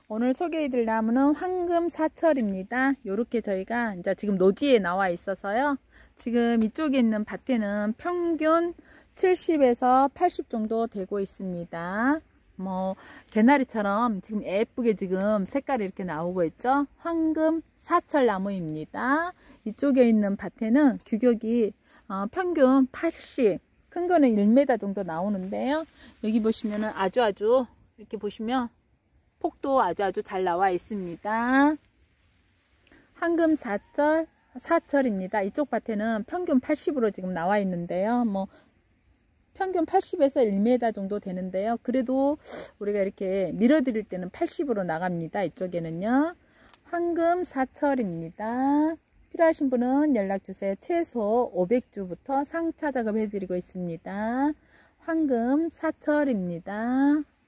오늘 소개해드릴 나무는 황금 사철입니다. 요렇게 저희가 이제 지금 노지에 나와 있어서요. 지금 이쪽에 있는 밭에는 평균 70에서 80 정도 되고 있습니다. 뭐 개나리처럼 지금 예쁘게 지금 색깔이 이렇게 나오고 있죠. 황금 사철 나무입니다. 이쪽에 있는 밭에는 규격이 평균 80, 큰 거는 1m 정도 나오는데요. 여기 보시면은 아주 이렇게 보시면 폭도 아주 잘 나와 있습니다. 황금 사철입니다. 이쪽 밭에는 평균 80으로 지금 나와 있는데요. 뭐 평균 80에서 1m 정도 되는데요. 그래도 우리가 이렇게 밀어드릴 때는 80으로 나갑니다. 이쪽에는요. 황금 사철입니다. 필요하신 분은 연락주세요. 최소 500주부터 상차 작업 해드리고 있습니다. 황금 사철입니다.